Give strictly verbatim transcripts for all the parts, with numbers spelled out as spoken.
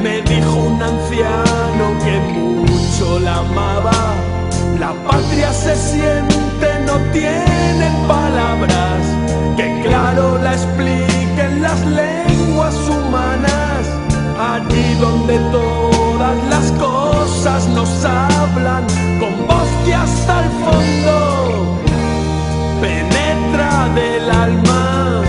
Me dijo un anciano que mucho la amaba. La patria se siente, no tienen palabras que claro la expliquen las lenguas humanas. Allí donde todas las cosas nos hablan con voz que hasta el fondo penetra del alma.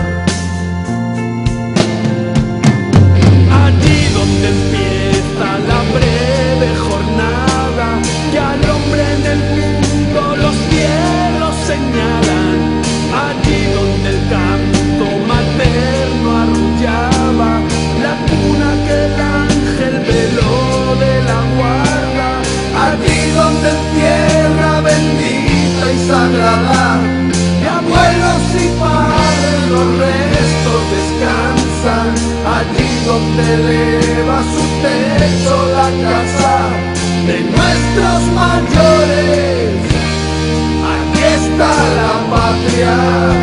Allí donde empieza la breve jornada que al hombre en el mundo los cielos señalan. Allí donde el canto materno arrullaba la cuna que el ángel veló de la guarda. Allí donde en tierra bendita y sagrada de abuelos y padres los restos descansan. Allí donde eleva su techo la casa de nuestros mayores, aquí está la patria,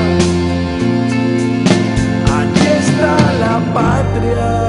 aquí está la patria.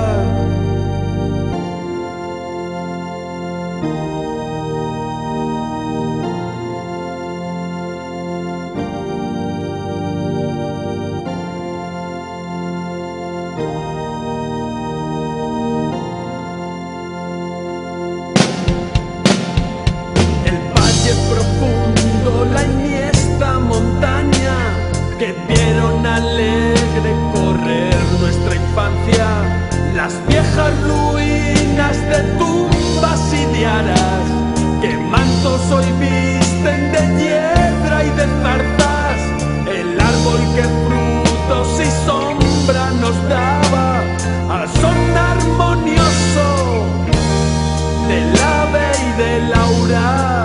Profundo, la iniesta montaña que vieron alegre correr nuestra infancia, las viejas ruinas de tumbas y de aras que mantos hoy visten de hiedra y de zarzas, el árbol que frutos y sombra nos daba al son armonioso del ave y del aura.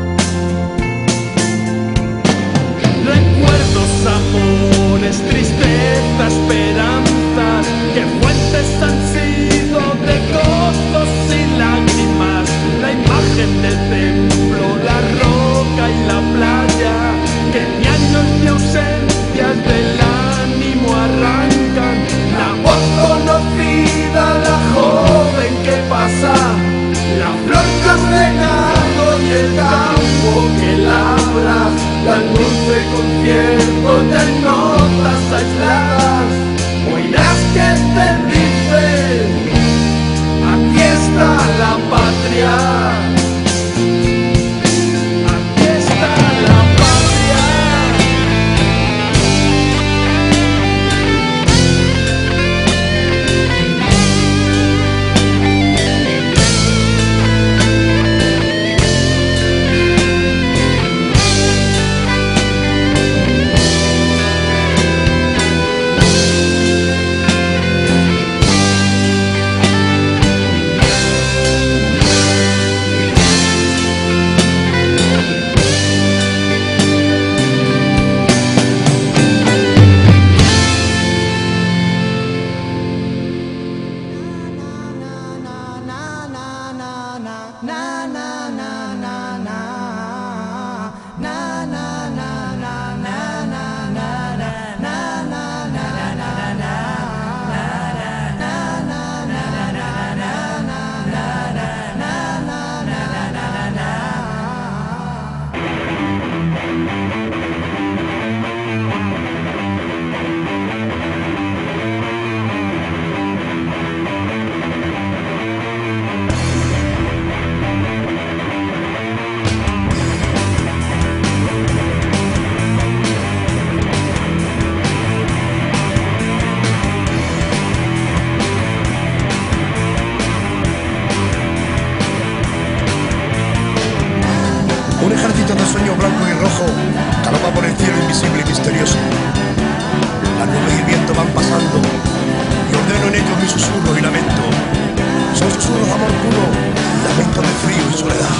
Amores, tristeza, esperanzas, que fuentes han sido de gozos y lágrimas. La imagen del templo, la roca y la playa, que ni años ni ausencias del ánimo arrancan. La voz conocida, la joven que pasa, la flor que has regado y el campo que labra, la dulce concierto de notas aisladas, oirás que te dicen, aquí está la patria, aquí está la patria. Un ejército de sueño blanco y rojo galopa por el cielo invisible y misterioso. Las nubes y el viento van pasando y ordeno en ellos mi susurro y lamento. Son susurros de amor puro, lamento de frío y soledad.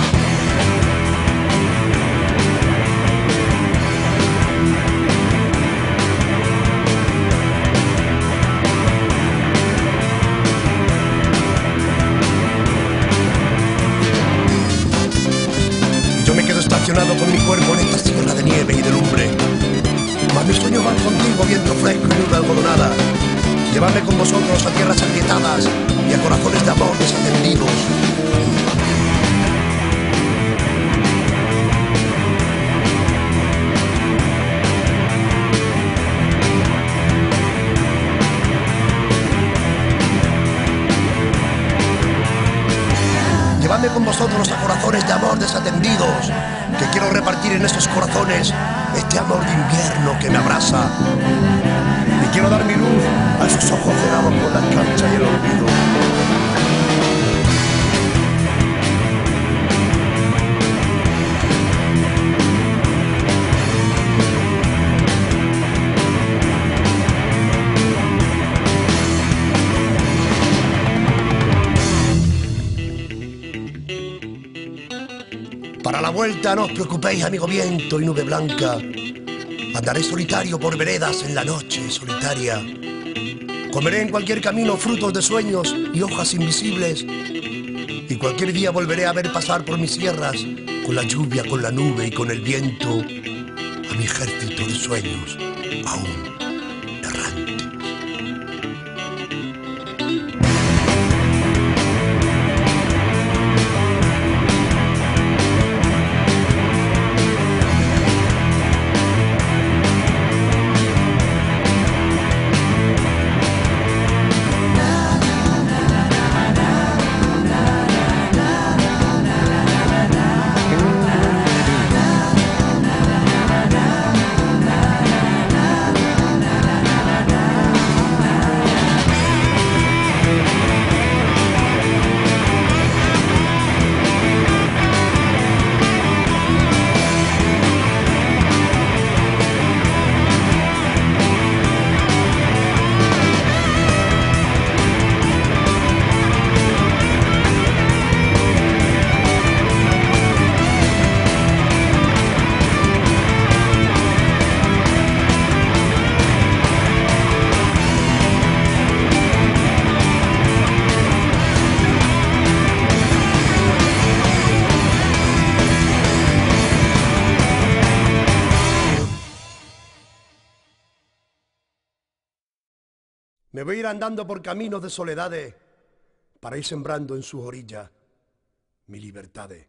Con mi cuerpo en esta sierra de nieve y de lumbre, mas mis sueños van contigo, viento fresco y nube algodonada. Llevadme con vosotros a tierras agrietadas y a corazones de amor desatendidos. Llevadme con vosotros a corazones de amor desatendidos, que quiero repartir en estos corazones este amor de invierno que me abraza. Y quiero dar mi luz a esos ojos cegados por la escarcha y el olvido. Para la vuelta no os preocupéis, amigo viento y nube blanca. Andaré solitario por veredas en la noche solitaria. Comeré en cualquier camino frutos de sueños y hojas invisibles. Y cualquier día volveré a ver pasar por mis sierras, con la lluvia, con la nube y con el viento, a mi ejército de sueños aún errantes. Me voy a ir andando por caminos de soledades para ir sembrando en sus orillas mi libertades.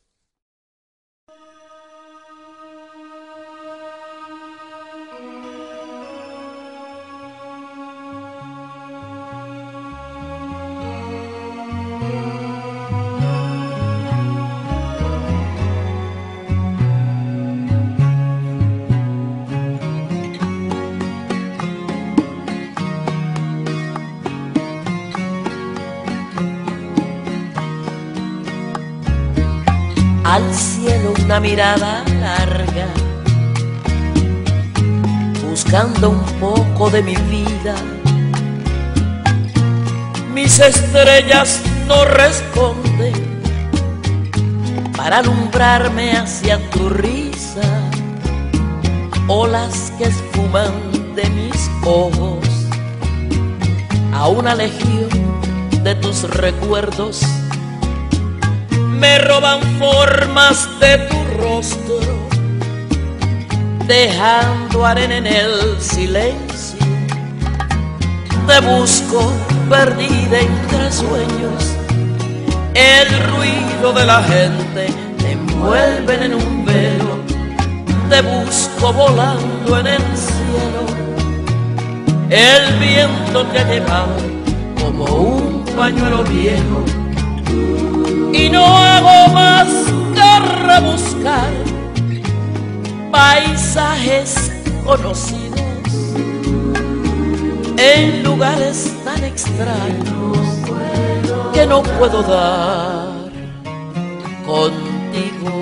Al cielo una mirada larga, buscando un poco de mi vida. Mis estrellas no responden para alumbrarme hacia tu risa. Olas que esfuman de mis ojos a una legión de tus recuerdos. Me roban formas de tu rostro, dejando arena en el silencio. Te busco perdida entre sueños, el ruido de la gente te envuelven en un velo. Te busco volando en el cielo, el viento te ha llevado como un pañuelo viejo. Y no hago más que rebuscar paisajes conocidos en lugares tan extraños que no puedo dar contigo.